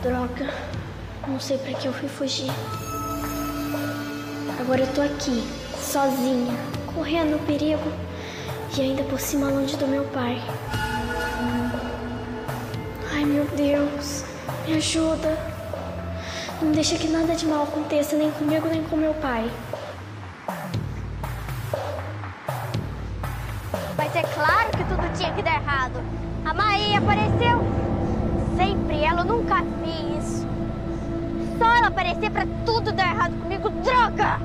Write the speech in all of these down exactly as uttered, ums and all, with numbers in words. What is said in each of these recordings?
Droga, não sei pra que eu fui fugir. Agora eu tô aqui, sozinha, correndo o perigo e ainda por cima longe do meu pai. Ai, meu Deus, me ajuda. Não deixa que nada de mal aconteça, nem comigo, nem com meu pai. Mas é claro que tudo tinha que dar errado. A Maia apareceu. Sempre, ela nunca fez isso. Só ela aparecer pra tudo dar errado comigo, droga!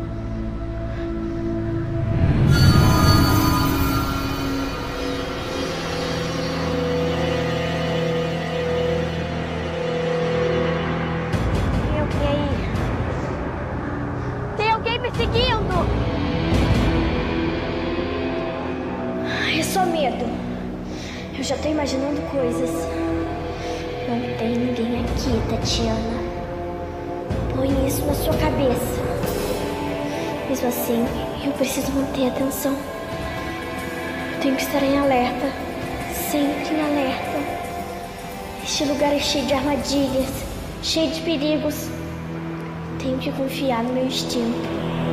Tem alguém aí? Tem alguém me seguindo! É só medo. Eu já tô imaginando coisas. Não tem ninguém aqui, Tatiana. Põe isso na sua cabeça. Mesmo assim, eu preciso manter a atenção. Eu tenho que estar em alerta. Sempre em alerta. Este lugar é cheio de armadilhas, cheio de perigos. Tenho que confiar no meu instinto.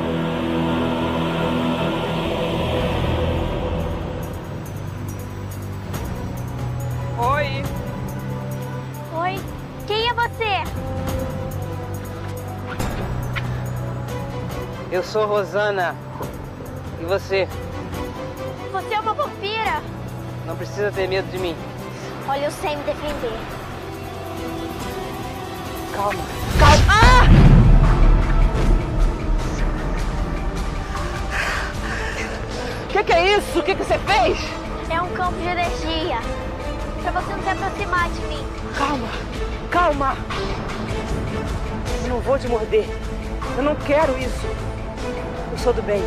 Oi! Oi? Quem é você? Eu sou Rosana. E você? Você é uma vampira? Não precisa ter medo de mim. Olha, eu sei me defender. Calma. Calma! Ah! O que, que é isso? O que, que você fez? É um campo de energia. Pra você não se aproximar de mim. Calma. Calma. Eu não vou te morder. Eu não quero isso. Eu sou do bem.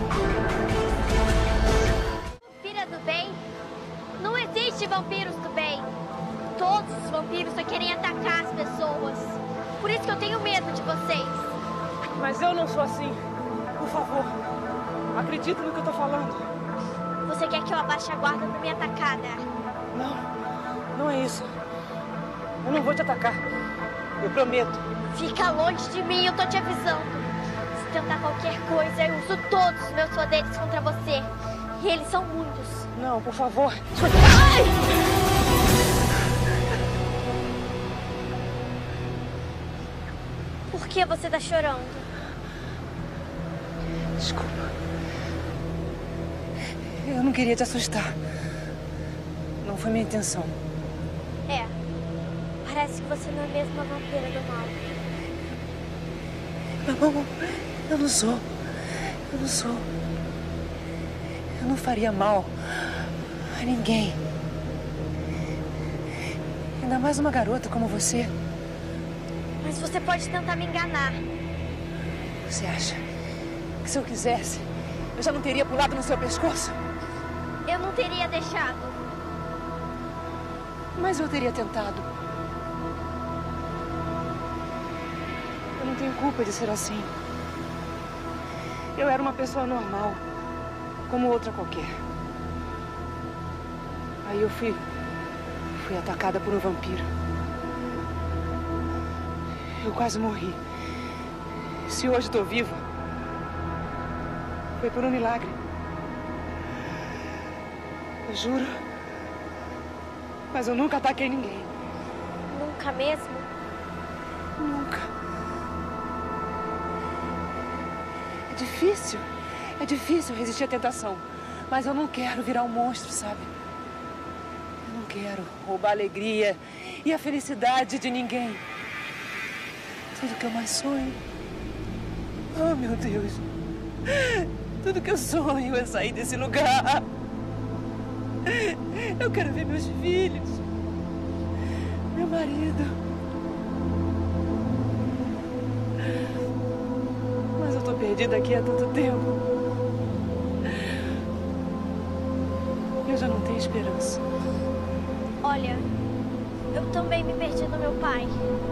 Vampira do bem? Não existe vampiros do bem. Todos os vampiros só querem atacar as pessoas. Por isso que eu tenho medo de vocês. Mas eu não sou assim. Por favor, acredita no que eu tô falando. Você quer que eu abaixe a guarda pra me atacar, né? Não, não é isso. Eu não vou te atacar. Eu prometo. Fica longe de mim, eu tô te avisando. Se tentar qualquer coisa, eu uso todos os meus poderes contra você. E eles são muitos. Não, por favor. Ai! Por que você tá chorando? Desculpa. Eu não queria te assustar. Não foi minha intenção. É. Parece que você não é mesmo a vampira do mal. Não, eu não sou. Eu não sou. Eu não faria mal a ninguém. Ainda mais uma garota como você. Mas você pode tentar me enganar. Você acha que se eu quisesse, eu já não teria pulado no seu pescoço? Eu não teria deixado. Mas eu teria tentado. Eu não tenho culpa de ser assim. Eu era uma pessoa normal, como outra qualquer. Aí eu fui... fui atacada por um vampiro. Eu quase morri. Se hoje estou viva, foi por um milagre. Eu juro. Mas eu nunca ataquei ninguém. Nunca mesmo? Nunca. É difícil. É difícil resistir à tentação. Mas eu não quero virar um monstro, sabe? Eu não quero roubar a alegria e a felicidade de ninguém. Tudo que eu mais sonho. Oh, meu Deus. Tudo que eu sonho é sair desse lugar. Eu quero ver meus filhos. Meu marido. Mas eu tô perdida aqui há tanto tempo. Eu já não tenho esperança. Olha, eu também me perdi no meu pai.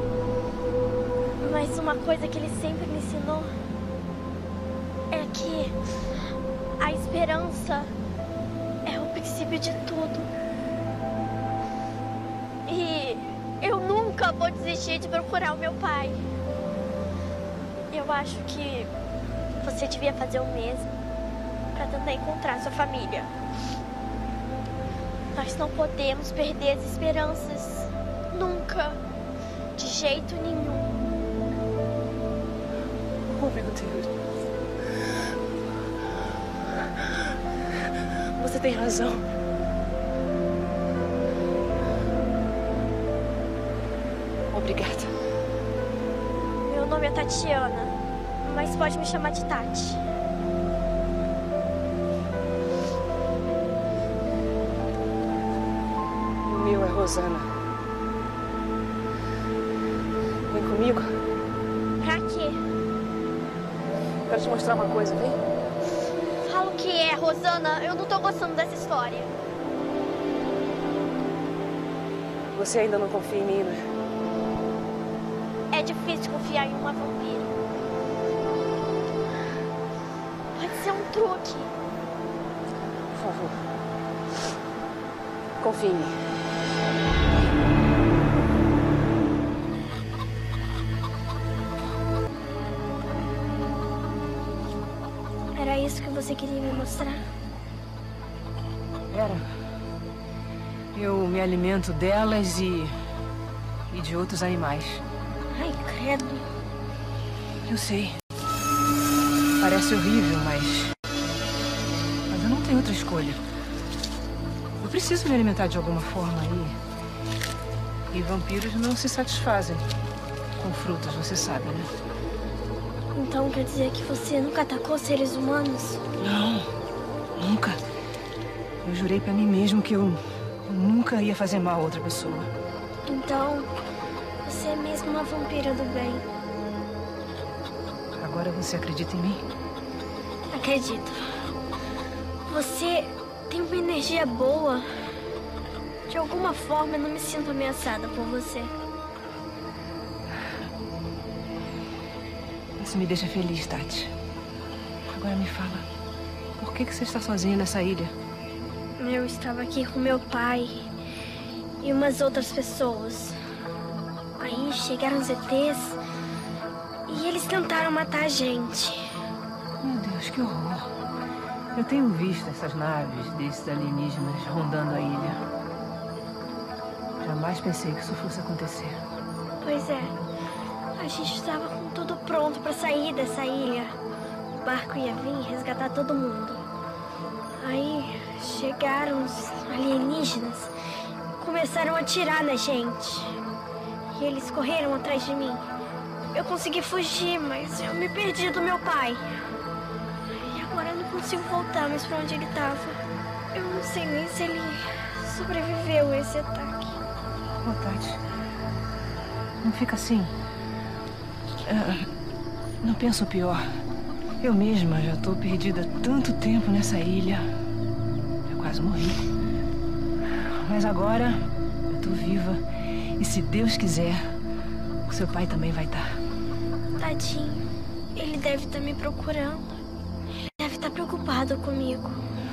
Mas uma coisa que ele sempre me ensinou é que a esperança é o princípio de tudo. E eu nunca vou vou desistir de procurar o meu pai. Eu acho que você devia fazer o mesmo para tentar encontrar sua família. Nós não podemos perder as esperanças. Nunca. De jeito nenhum. Oh, meu Deus. Você tem razão. Obrigada. Meu nome é Tatiana, mas pode me chamar de Tati. O meu é Rosana. Vem comigo. Pra quê? Quero te mostrar uma coisa, vem. Fala o que é, Rosana. Eu não tô gostando dessa história. Você ainda não confia em mim, né? É difícil confiar em uma vampira. Pode ser um truque. Por favor. Confie em mim. Era isso que você queria me mostrar? Era. Eu me alimento delas e... e de outros animais. Ai, credo. Eu sei. Parece horrível, mas... Mas eu não tenho outra escolha. Eu preciso me alimentar de alguma forma e... E vampiros não se satisfazem com frutas, você sabe, né? Então quer dizer que você nunca atacou seres humanos? Não, nunca. Eu jurei pra mim mesmo que eu, eu nunca ia fazer mal a outra pessoa. Então, você é mesmo uma vampira do bem. Agora você acredita em mim? Acredito. Você tem uma energia boa. De alguma forma, eu não me sinto ameaçada por você. Isso me deixa feliz, Tati. Agora me fala, por que que você está sozinha nessa ilha? Eu estava aqui com meu pai e umas outras pessoas. Aí chegaram os E Tês e eles tentaram matar a gente. Meu Deus, que horror. Eu tenho visto essas naves desses alienígenas rondando a ilha. Jamais pensei que isso fosse acontecer. Pois é. A gente estava com tudo pronto para sair dessa ilha. O barco ia vir resgatar todo mundo. Aí chegaram os alienígenas e começaram a atirar na gente. E eles correram atrás de mim. Eu consegui fugir, mas eu me perdi do meu pai. E agora eu não consigo voltar mais para onde ele estava. Eu não sei nem se ele sobreviveu a esse ataque. Ô, Tati, não fica assim. Uh, não penso o pior. Eu mesma já estou perdida há tanto tempo nessa ilha. Eu quase morri. Mas agora eu estou viva. E se Deus quiser, o seu pai também vai estar. Tadinho. Ele deve estar me procurando. Ele deve estar preocupado comigo.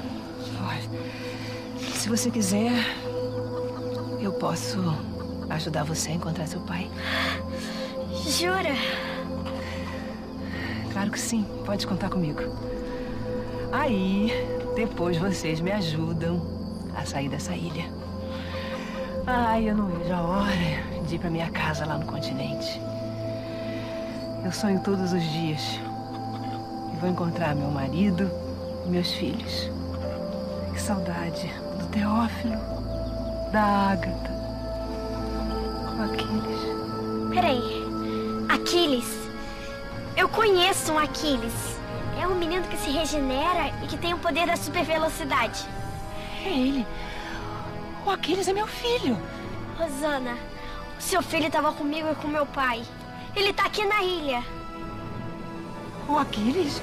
Olha, se você quiser, eu posso ajudar você a encontrar seu pai. Jura? Claro que sim, pode contar comigo. Aí, depois vocês me ajudam a sair dessa ilha. Ai, eu não vejo a hora de ir pra minha casa lá no continente. Eu sonho todos os dias e vou encontrar meu marido e meus filhos. Que saudade do Teófilo, da Ágata, do Aquiles. Peraí. Aquiles. Eu conheço um Aquiles. É um menino que se regenera e que tem o poder da super velocidade. É ele. O Aquiles é meu filho. Rosana, o seu filho estava comigo e com meu pai. Ele tá aqui na ilha. O Aquiles?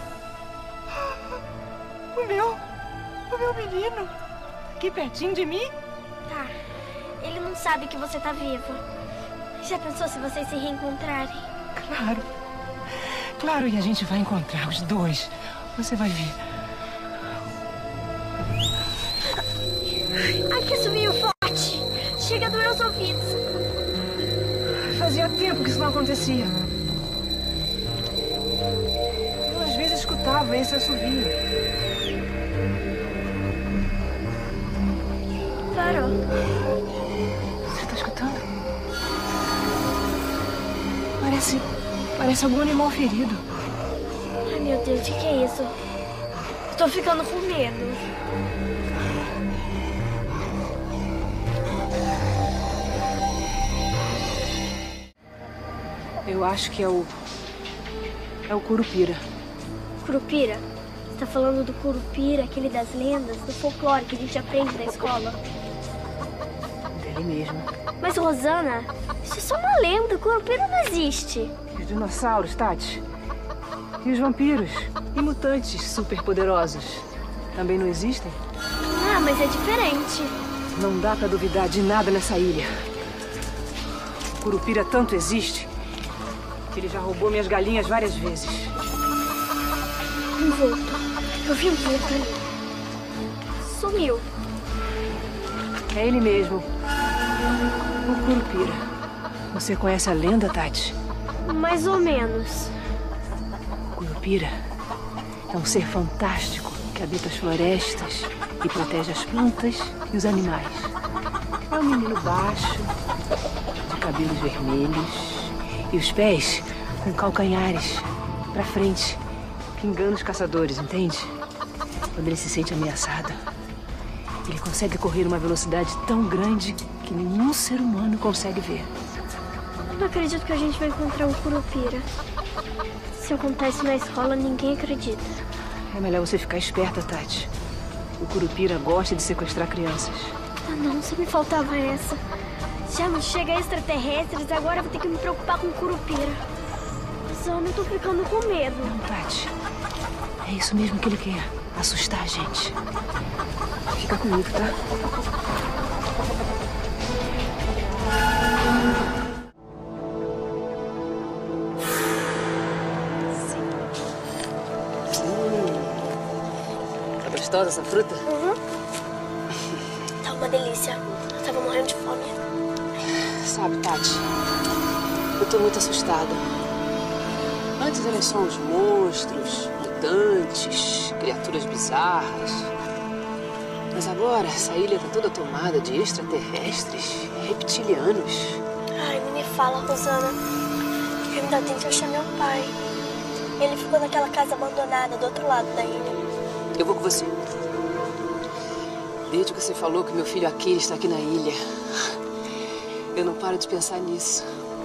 O meu... O meu menino. Aqui pertinho de mim? Tá. Ele não sabe que você tá viva. Já pensou se vocês se reencontrarem? Claro. Claro, e a gente vai encontrar os dois. Você vai ver. Ai, que sumiu forte. Chega a doer os ouvidos. acontecia. Eu às vezes escutava esse assovio. Parou. Você tá escutando? Parece... Parece algum animal ferido. Ai, meu Deus, o que, que é isso? Estou ficando com medo. Eu acho que é o... É o Curupira. Curupira? Você tá falando do Curupira, aquele das lendas, do folclore que a gente aprende na escola? Dele mesmo. Mas, Rosana, isso é só uma lenda. O Curupira não existe. E os dinossauros, Tati? E os vampiros? E mutantes superpoderosos? Também não existem? Ah, mas é diferente. Não dá pra duvidar de nada nessa ilha. O Curupira tanto existe que ele já roubou minhas galinhas várias vezes. Um vulto. Eu vi um vulto ali. Sumiu. É ele mesmo. O Curupira. Você conhece a lenda, Tati? Mais ou menos. O Curupira é um ser fantástico que habita as florestas e protege as plantas e os animais. É um menino baixo, de cabelos vermelhos e os pés com calcanhares pra frente, que engana os caçadores, entende? Quando ele se sente ameaçado, ele consegue correr uma velocidade tão grande que nenhum ser humano consegue ver. Não acredito que a gente vai encontrar um Curupira. Se acontece na escola, ninguém acredita. É melhor você ficar esperta, Tati. O Curupira gosta de sequestrar crianças. Ah, não, só me faltava essa. Já não chega extraterrestres, agora eu vou ter que me preocupar com o Curupira. Só não tô ficando com medo. Não, Tati. É isso mesmo que ele quer. Assustar a gente. Fica comigo, tá? Tá gostosa essa fruta? Uhum. Tá uma delícia. Eu tava morrendo de fome. Sabe, Tati, eu tô muito assustada. Antes eram só uns monstros, mutantes, criaturas bizarras. Mas agora essa ilha tá toda tomada de extraterrestres, reptilianos. Ai, não me fala, Rosana. Eu ainda tenho que achar meu pai. Ele ficou naquela casa abandonada do outro lado da ilha. Eu vou com você. Desde que você falou que meu filho Aquiles está aqui na ilha, eu não paro de pensar nisso.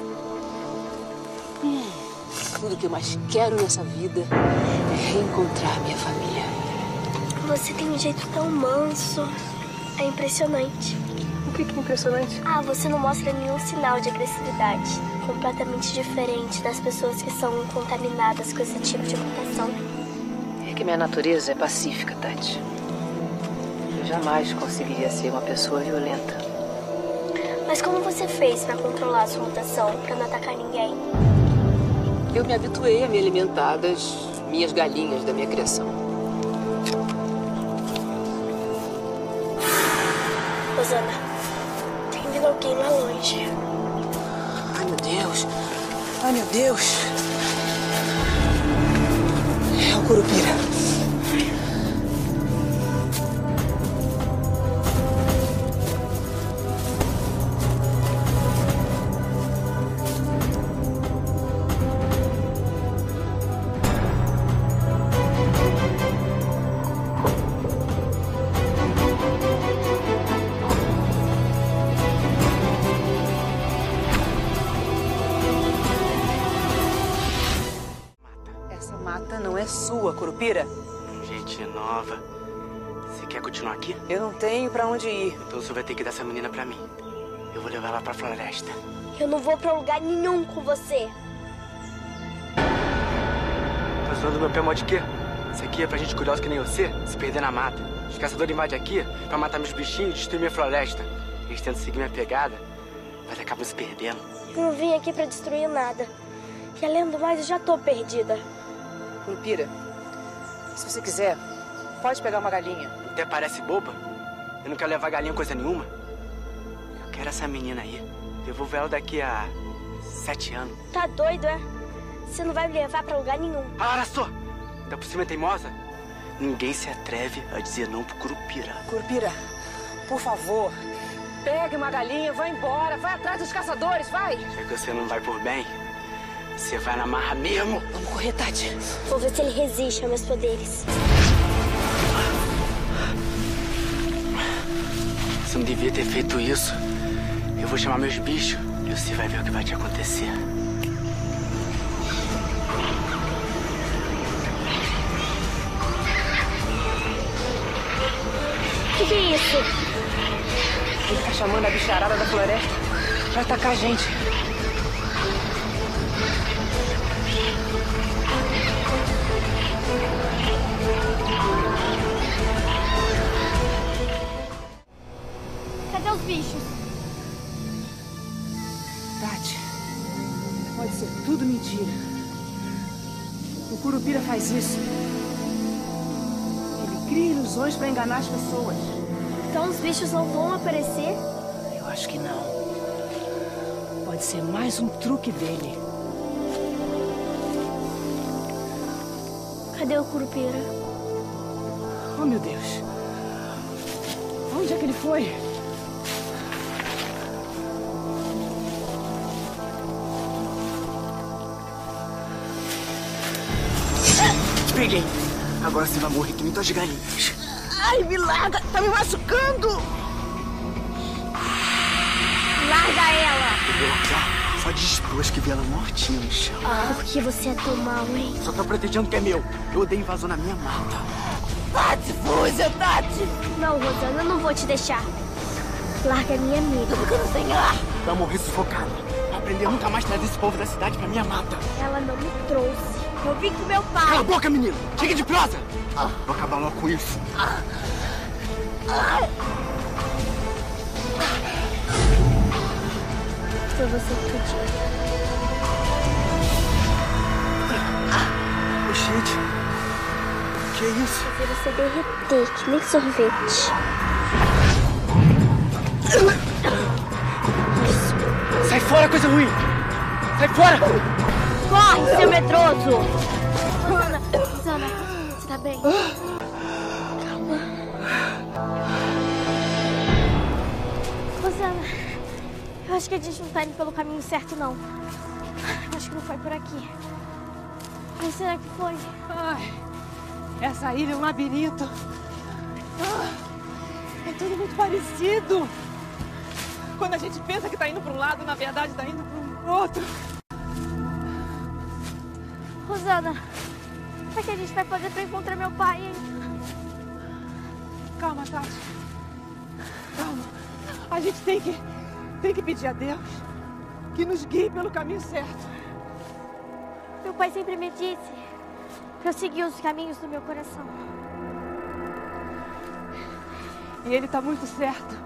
Hum, tudo que eu mais quero nessa vida é reencontrar minha família. Você tem um jeito tão manso. É impressionante. O que que é impressionante? Ah, você não mostra nenhum sinal de agressividade. Completamente diferente das pessoas que são contaminadas com esse tipo de mutação. É que minha natureza é pacífica, Tati. Eu jamais conseguiria ser uma pessoa violenta. Mas como você fez pra controlar a sua mutação, pra não atacar ninguém? Eu me habituei a me alimentar das minhas galinhas da minha criação. Rosana, tem vindo alguém lá longe. Ai, meu Deus. Ai, meu Deus. É o Curupira. Sua, Curupira? Gente nova. Você quer continuar aqui? Eu não tenho pra onde ir. Então você vai ter que dar essa menina pra mim. Eu vou levar ela pra floresta. Eu não vou pra lugar nenhum com você. Tá zoando meu pé mó de quê? Isso aqui é pra gente curiosa que nem você, se perder na mata. Os caçadores invadem aqui pra matar meus bichinhos e destruir minha floresta. Eles tentam seguir minha pegada, mas acabam se perdendo. Eu não vim aqui pra destruir nada. E além do mais, eu já tô perdida. Curupira, se você quiser, pode pegar uma galinha. Até parece boba. Eu não quero levar galinha coisa nenhuma. Eu quero essa menina aí. Devolvo ela daqui a Sete anos. Tá doido, é? Você não vai me levar pra lugar nenhum. Ah, olha só! Ainda por cima é teimosa? Ninguém se atreve a dizer não pro Curupira. Curupira, por favor, pegue uma galinha, vai embora, vai atrás dos caçadores, vai! Já que você não vai por bem, você vai na marra mesmo. Vamos correr, Tati. Vou ver se ele resiste aos meus poderes. Você não devia ter feito isso. Eu vou chamar meus bichos e você vai ver o que vai te acontecer. O que, que é isso? Ele tá chamando a bicharada da floresta pra atacar a gente. Cadê os bichos? Tati, pode ser tudo mentira. O Curupira faz isso. Ele cria ilusões pra enganar as pessoas. Então os bichos não vão aparecer? Eu acho que não. Pode ser mais um truque dele. Cadê o Curupira? Oh, meu Deus. Onde é que ele foi? Peguei. Agora você vai morrer que nem tuas galinhas. Ai, me larga! Tá me machucando! Larga ela! Eu vou largar só depois que vi ela mortinha no chão. Por que você é tão mal, hein? Só tô protegendo o que é meu. Eu odeio invasão na minha mata. Tati, fuja, Tati! Não, Rosana, eu não vou te deixar. Larga a minha amiga. Tô ficando sem ar! Vai morrer sufocado. Vai aprender a nunca mais trazer esse povo da cidade pra minha mata. Ela não me trouxe. Eu vim com meu pai. Cala a boca, menino! Chega de prosa! Vou acabar logo com isso. Foi você que pediu. Gente, que isso? Fazer você derreter, que nem sorvete. Sai fora, coisa ruim! Sai fora! Corre, seu medroso! Rosana, Rosana, você tá bem? Calma. Rosana, eu acho que a gente não tá indo pelo caminho certo, não. Eu acho que não foi por aqui. Mas será que foi? Ai, essa ilha é um labirinto. Ah, é tudo muito parecido. Quando a gente pensa que tá indo para um lado, na verdade tá indo para o outro. Rosana, como é que a gente vai fazer pra encontrar meu pai, hein? Calma, Tati. Calma. A gente tem que, tem que pedir a Deus que nos guie pelo caminho certo. Meu pai sempre me disse pra eu seguir os caminhos do meu coração. E ele tá muito certo.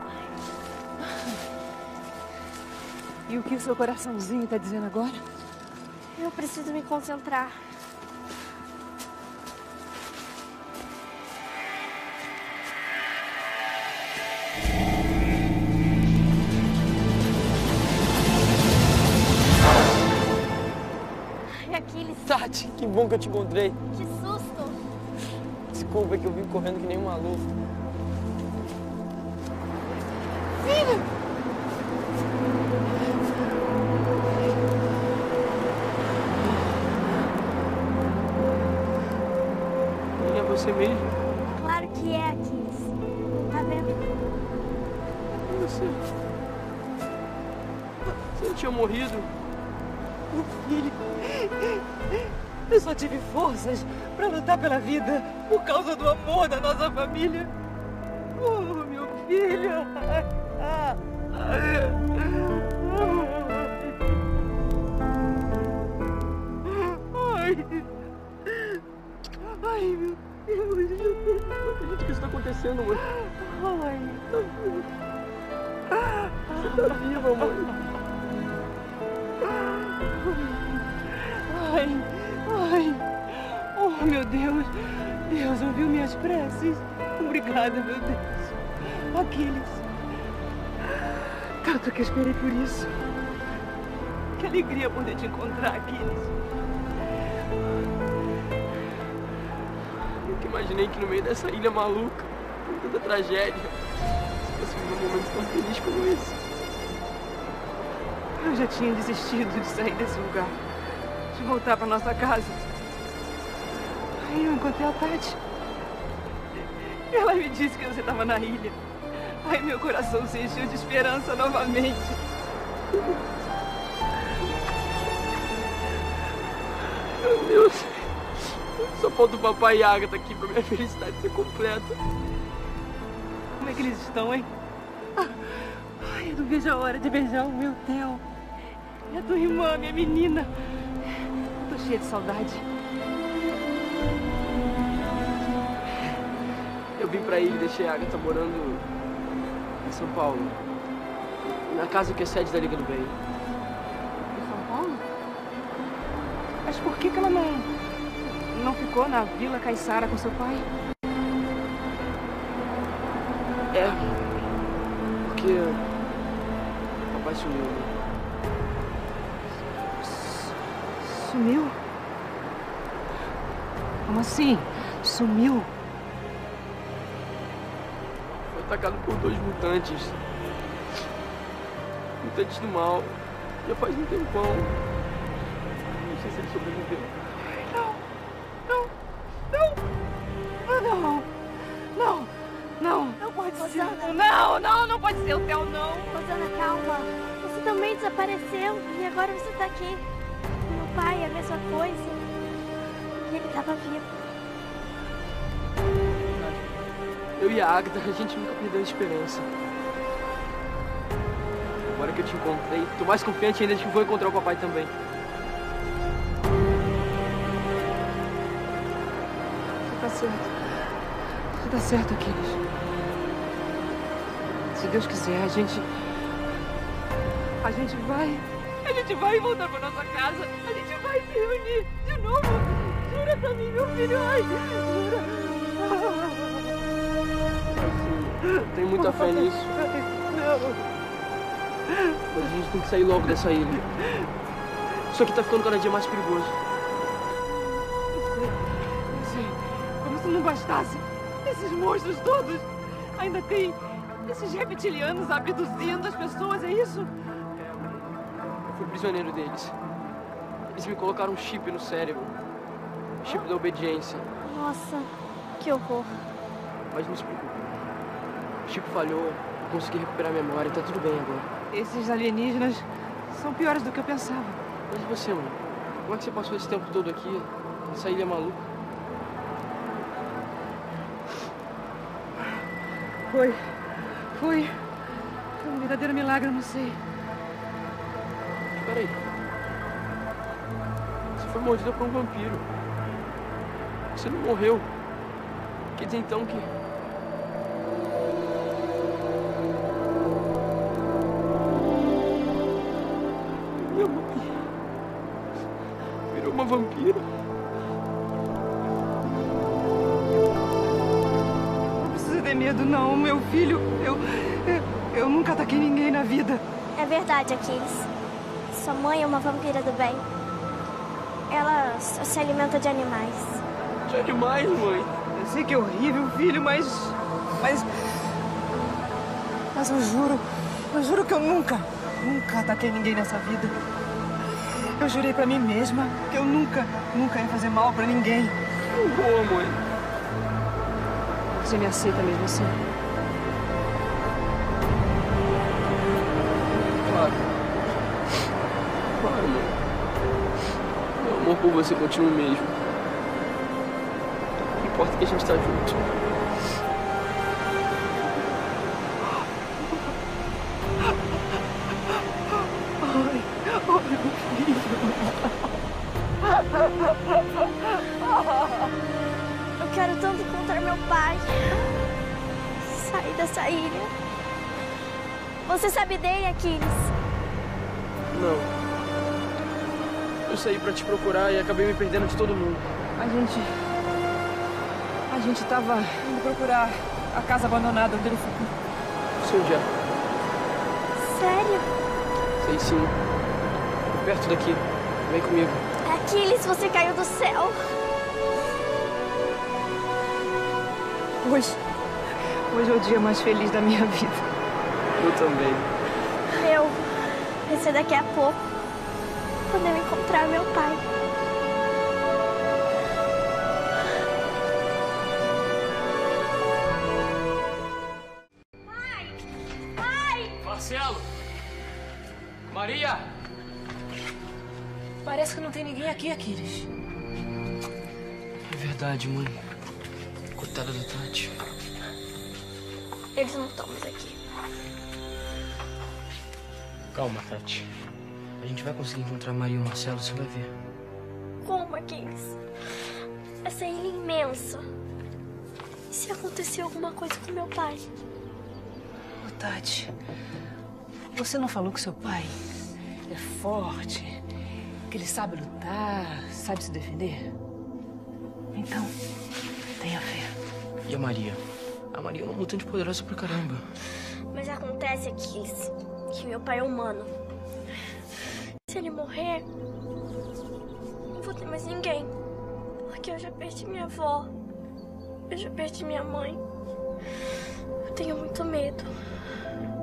E o que o seu coraçãozinho tá dizendo agora? Eu preciso me concentrar. É Aquiles. Tati, que bom que eu te encontrei. Que susto! Desculpa, é que eu vim correndo que nem um maluco. É você mesmo? Claro que é, Aquiles. Tá vendo? Você... Você não tinha morrido? Meu filho, eu só tive forças para lutar pela vida por causa do amor da nossa família. Oh, meu filho! Ai, ai, meu Deus! Gente, o que está acontecendo, mãe? Ai, Você tá viva, mãe? ai, ai! Oh, meu Deus! Deus ouviu minhas preces. Obrigada, meu Deus. Aquiles. Tanto que esperei por isso. Que alegria poder te encontrar, Aquiles. Nunca imaginei que no meio dessa ilha maluca, com tanta tragédia, fosse viver um momento tão feliz como esse. Eu já tinha desistido de sair desse lugar, de voltar para nossa casa. Aí eu encontrei a Tati. Ela me disse que você estava na ilha. Aí meu coração se encheu de esperança novamente. Meu Deus. Só falta o papai e a Agatha aqui pra minha felicidade ser completa. Como é que eles estão, hein? Ai, eu não vejo a hora de beijar o meu Theo. E a tua irmã, minha menina. Eu tô cheia de saudade. Eu vim pra ilha e deixei a Agatha morando em São Paulo. Na casa que é sede da Liga do Bem. Em São Paulo? Mas por que que ela não... não ficou na Vila Caiçara com seu pai? É. Porque... o papai sumiu, né? Sumiu? Como assim? Sumiu? Foi atacado por dois mutantes. Mutantes do mal. Já faz um tempão. Não sei se ele sobreviveu. Não, não, não, não, não, não, não pode ser. Não, não, não pode ser o Theo, não. Rosana, calma. Você também desapareceu e agora você tá aqui. Meu pai, a mesma coisa. E ele tava vivo. Eu e a Agatha, a gente nunca perdeu a esperança. Agora que eu te encontrei, tô mais confiante ainda de que vou encontrar o papai também. Você tá certo. Você tá certo, Aquiles. Se Deus quiser, a gente... A gente vai... A gente vai voltar pra nossa casa. A gente vai se reunir de novo. Jura pra mim, meu filho. Ai, jura. Tenho muita fé nisso. Não. Mas a gente tem que sair logo dessa ilha. Isso aqui tá ficando cada dia mais perigoso. Eu sei. Como se não bastasse. Esses monstros todos. Ainda tem esses reptilianos abduzindo as pessoas, é isso? Eu fui prisioneiro deles. Eles me colocaram um chip no cérebro. Chip da obediência. Nossa, que horror. Mas não se preocupe. O chip falhou, eu consegui recuperar a memória e tá tudo bem agora. Esses alienígenas são piores do que eu pensava. Mas e você, mãe? Como é que você passou esse tempo todo aqui, nessa ilha maluca? Foi. Foi. Foi um verdadeiro milagre, eu não sei. Espera aí. Você foi mordida por um vampiro. Você não morreu. Quer dizer então que... Minha mãe... virou uma vampira. Não precisa ter medo, não, meu filho. Eu, eu, eu nunca ataquei ninguém na vida. É verdade, Aquiles. Sua mãe é uma vampira do bem. Ela só se alimenta de animais. De animais, mãe. Eu sei que é horrível, filho, mas... Mas... Mas eu juro... Eu juro que eu nunca, nunca ataquei ninguém nessa vida. Eu jurei pra mim mesma que eu nunca, nunca ia fazer mal pra ninguém. Boa, mãe. Você me aceita mesmo assim? Claro. Claro, mãe. Meu amor por você continua o mesmo. Não importa que a gente tá junto. Ai, oh, meu filho. Eu quero tanto encontrar meu pai. Sair dessa ilha. Você sabe dele, Aquiles? Não. Eu saí pra te procurar e acabei me perdendo de todo mundo. A gente... A gente tava indo procurar a casa abandonada onde ele ficou. Sei onde é. Sério? Sei sim. perto daqui. Vem comigo. Aquiles, você caiu do céu. Hoje, hoje é o dia mais feliz da minha vida. Eu também. Meu, vai ser daqui a pouco, quando eu encontrar meu pai. Pai! Pai! Marcelo! Maria! Parece que não tem ninguém aqui, Aquiles. É verdade, mãe. Coitada da Tati. Eles não estão mais aqui. Calma, Tati. A gente vai conseguir encontrar a Maria e o Marcelo, você vai ver. Como, Aquiles? Essa ilha é imensa. E se acontecer alguma coisa com meu pai? Ô, Tati, você não falou que seu pai é forte, que ele sabe lutar, sabe se defender? Então, tenha fé. E a Maria? A Maria é uma mutante poderosa pra caramba. Mas acontece, Aquiles, que meu pai é humano. Se ele morrer, não vou ter mais ninguém. Porque eu já perdi minha avó. Eu já perdi minha mãe. Eu tenho muito medo.